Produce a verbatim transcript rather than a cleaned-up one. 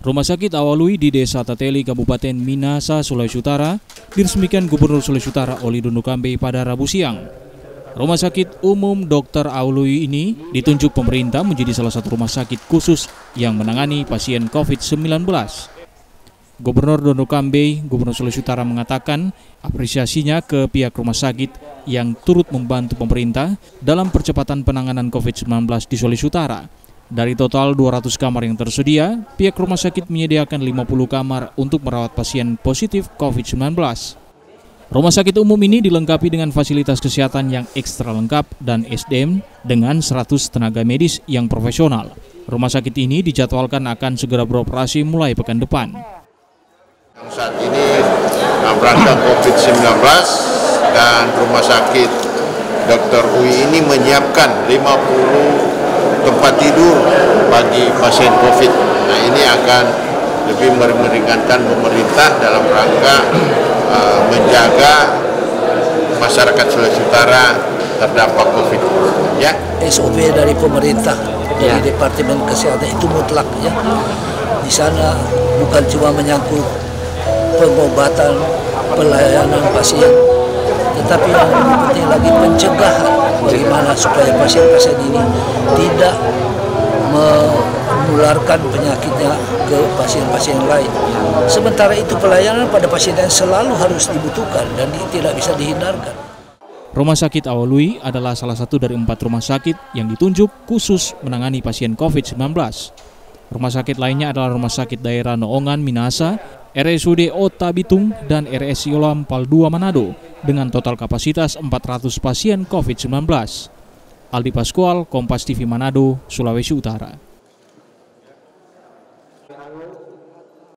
Rumah sakit Awalui di Desa Tateli, Kabupaten Minahasa, Sulawesi Utara, diresmikan Gubernur Sulawesi Utara Oli Dondo Kambe pada Rabu siang. Rumah sakit umum dokter Awalui ini ditunjuk pemerintah menjadi salah satu rumah sakit khusus yang menangani pasien covid sembilan belas. Gubernur Dondo Kambe, Gubernur Sulawesi Utara mengatakan apresiasinya ke pihak rumah sakit yang turut membantu pemerintah dalam percepatan penanganan covid sembilan belas di Sulawesi Utara. Dari total dua ratus kamar yang tersedia, pihak rumah sakit menyediakan lima puluh kamar untuk merawat pasien positif covid sembilan belas. Rumah sakit umum ini dilengkapi dengan fasilitas kesehatan yang ekstra lengkap dan S D M dengan seratus tenaga medis yang profesional. Rumah sakit ini dijadwalkan akan segera beroperasi mulai pekan depan. Saat ini berangkat covid sembilan belas dan rumah sakit dokter U I ini menyiapkan lima puluh tempat tidur bagi pasien COVID. Nah, ini akan lebih meringankan pemerintah dalam rangka uh, menjaga masyarakat Sulawesi Utara terdampak COVID. Ya. S O P dari pemerintah, dari ya. Departemen Kesehatan itu mutlak ya. Di sana bukan cuma menyangkut pengobatan, pelayanan pasien, tetapi yang lebih penting lagi pencegahan. Bagaimana supaya pasien-pasien ini tidak menularkan penyakitnya ke pasien-pasien lain. Sementara itu pelayanan pada pasien yang selalu harus dibutuhkan dan tidak bisa dihindarkan. Rumah sakit Awalui adalah salah satu dari empat rumah sakit yang ditunjuk khusus menangani pasien covid sembilan belas. Rumah sakit lainnya adalah Rumah Sakit Daerah Noongan, Minahasa, R S U D Ota Bitung, dan R S Yolam Pal dua Manado dengan total kapasitas empat ratus pasien covid sembilan belas. Aldi Paskual, Kompas T V Manado, Sulawesi Utara.